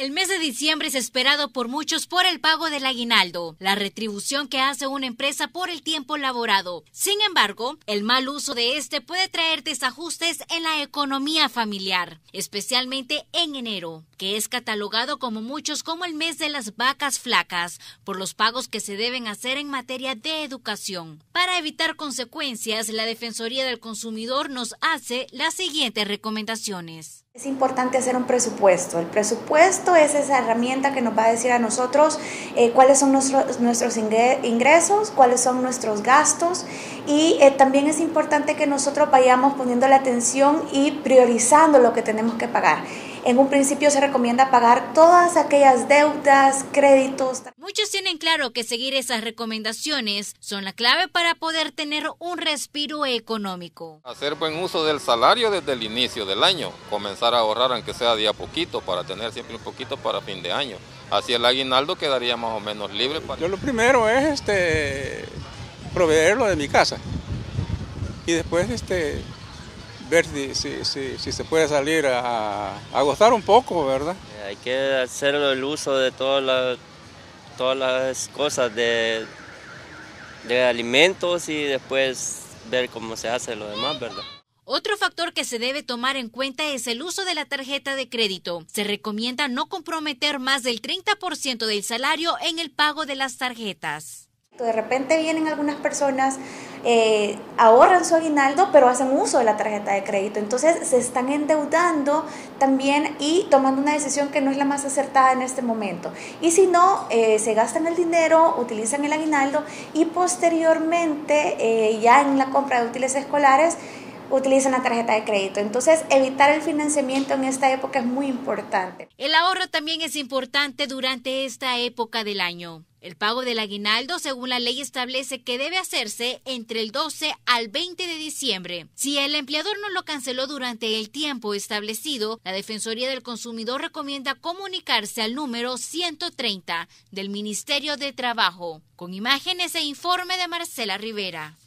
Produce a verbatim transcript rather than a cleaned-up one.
El mes de diciembre es esperado por muchos por el pago del aguinaldo, la retribución que hace una empresa por el tiempo laborado. Sin embargo, el mal uso de este puede traer desajustes en la economía familiar, especialmente en enero, que es catalogado como muchos como el mes de las vacas flacas, por los pagos que se deben hacer en materia de educación. Para evitar consecuencias, la Defensoría del Consumidor nos hace las siguientes recomendaciones. Es importante hacer un presupuesto. El presupuesto es esa herramienta que nos va a decir a nosotros eh, cuáles son nuestros, nuestros ingresos, cuáles son nuestros gastos, y eh, también es importante que nosotros vayamos poniendo la atención y priorizando lo que tenemos que pagar. En un principio se recomienda pagar todas aquellas deudas, créditos. Muchos tienen claro que seguir esas recomendaciones son la clave para poder tener un respiro económico. Hacer buen uso del salario desde el inicio del año, comenzar a ahorrar aunque sea día a poquito para tener siempre un poquito para fin de año. Así el aguinaldo quedaría más o menos libre. Para... Yo lo primero es este, proveerlo de mi casa y después este, ver si, si, si, si se puede salir a, a gozar un poco, ¿verdad? Hay que hacer el uso de todas las, todas las cosas de, de alimentos y después ver cómo se hace lo demás, ¿verdad? Otro factor que se debe tomar en cuenta es el uso de la tarjeta de crédito. Se recomienda no comprometer más del treinta por ciento del salario en el pago de las tarjetas. De repente vienen algunas personas, eh, ahorran su aguinaldo, pero hacen uso de la tarjeta de crédito. Entonces se están endeudando también y tomando una decisión que no es la más acertada en este momento. Y si no, eh, se gastan el dinero, utilizan el aguinaldo y posteriormente, eh, ya en la compra de útiles escolares, utilizan la tarjeta de crédito. Entonces, evitar el financiamiento en esta época es muy importante. El ahorro también es importante durante esta época del año. El pago del aguinaldo, según la ley, establece que debe hacerse entre el doce al veinte de diciembre. Si el empleador no lo canceló durante el tiempo establecido, la Defensoría del Consumidor recomienda comunicarse al número ciento treinta del Ministerio de Trabajo. Con imágenes e informe de Marcela Rivera.